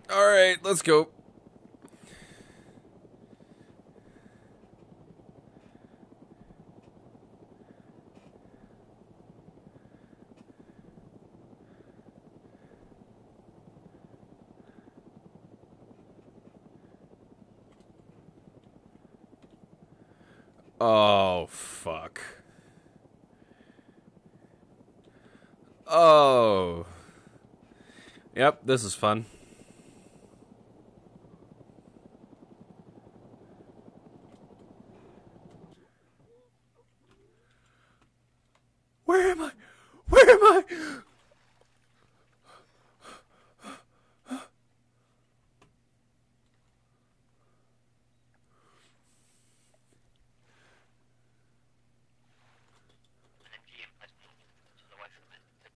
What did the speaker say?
Alright, let's go. Oh, fuck. Oh. Yep, this is fun. Where am I? Where am I?